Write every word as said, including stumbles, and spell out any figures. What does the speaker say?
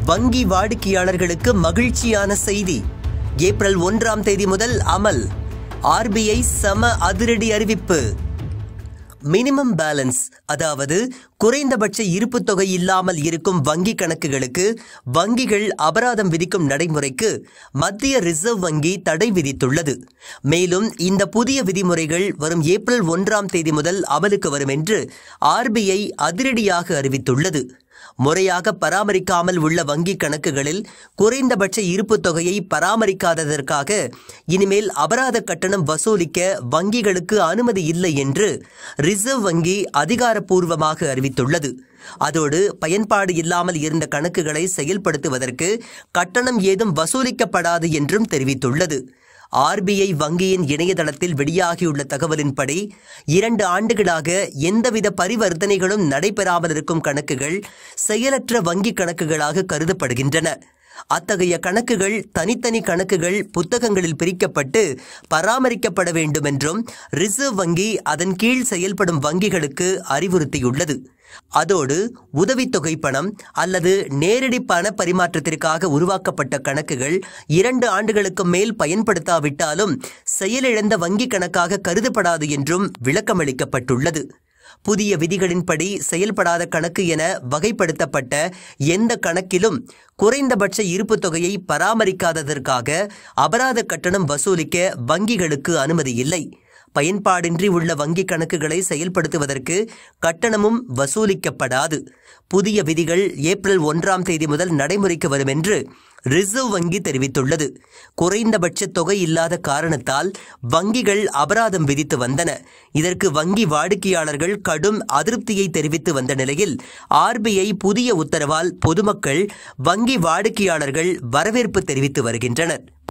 வங்கி வாடிக்கையாளர்களுக்கு மகிழ்ச்சியான செய்தி. ஏப்ரல் ஒன்றாம் தேதி முதல் அமல். ஆர்பிஐ சம அதிரடி அறிவிப்பு. மினிமம் பேலன்ஸ், அதாவது குறைந்தபட்ச இருப்பு தொகை இல்லாமல் இருக்கும் வங்கி கணக்குகளுக்கு வங்கிகள் அபராதம் விதிக்கும் நடைமுறைக்கு மத்திய ரிசர்வ் வங்கி தடை விதித்துள்ளது. மேலும் இந்த புதிய விதிமுறைகள் வரும் ஏப்ரல் ஒன்றாம் தேதி முதல் அமலுக்கு வரும் என்று ஆர்பிஐ அதிரடியாக அறிவித்துள்ளது. முறையாக பராமரிக்காமல் உள்ள வங்கி கணக்குகளில் குறைந்தபட்ச இருப்பு தொகையை பராமரிக்காததற்காக இனிமேல் அபராத கட்டணம் வசூலிக்க வங்கிகளுக்கு அனுமதி இல்லை என்று ரிசர்வ் வங்கி அதிகாரப்பூர்வமாக அறிவித்துள்ளது. அதோடு பயன்பாடு இல்லாமல் இருந்த கணக்குகளை செயல்படுத்துவதற்கு கட்டணம் ஏதும் வசூலிக்கப்படாது என்றும் தெரிவித்துள்ளது. ஆர்பிஐ வங்கியின் இணையதளத்தில் வெளியாகியுள்ள தகவலின்படி இரண்டு ஆண்டுகளாக எந்தவித பரிவர்த்தனைகளும் நடைபெறாமல் இருக்கும் கணக்குகள் செயலற்ற வங்கி கணக்குகளாக கருதப்படுகின்றன. அத்தகைய கணக்குகள் தனித்தனி கணக்குகள் புத்தகங்களில் பிரிக்கப்பட்டு பராமரிக்கப்பட வேண்டும் என்றும் ரிசர்வ் வங்கி அதன் கீழ் செயல்படும் வங்கிகளுக்கு அறிவுறுத்தியுள்ளது. அதோடு உதவித்தொகை பணம் அல்லது நேரடி பண பரிமாற்றத்திற்காக உருவாக்கப்பட்ட கணக்குகள் இரண்டு ஆண்டுகளுக்கு மேல் பயன்படுத்தாவிட்டாலும் செயலிழந்த வங்கி கணக்காக கருதப்படாது என்றும் விளக்கமளிக்கப்பட்டுள்ளது. புதிய விதிகளின்படி செயல்படாத கணக்கு என வகைப்படுத்தப்பட்ட எந்த கணக்கிலும் குறைந்தபட்ச இருப்பு தொகையை பராமரிக்காததற்காக அபராத கட்டணம் வசூலிக்க வங்கிகளுக்கு அனுமதி இல்லை. பயன்பாடின்றி உள்ள வங்கி கணக்குகளை செயல்படுத்துவதற்கு கட்டணமும் வசூலிக்கப்படாது. புதிய விதிகள் ஏப்ரல் ஒன்றாம் தேதி முதல் நடைமுறைக்கு வரும் என்று ரிசர்வ் வங்கி தெரிவித்துள்ளது. குறைந்தபட்ச தொகை இல்லாத காரணத்தால் வங்கிகள் அபராதம் விதித்து வந்தன. இதற்கு வங்கி வாடிக்கையாளர்கள் கடும் அதிருப்தியை தெரிவித்து வந்த நிலையில் ஆர்பிஐ புதிய உத்தரவால் பொதுமக்கள், வங்கி வாடிக்கையாளர்கள் வரவேற்பு தெரிவித்து வருகின்றனர்.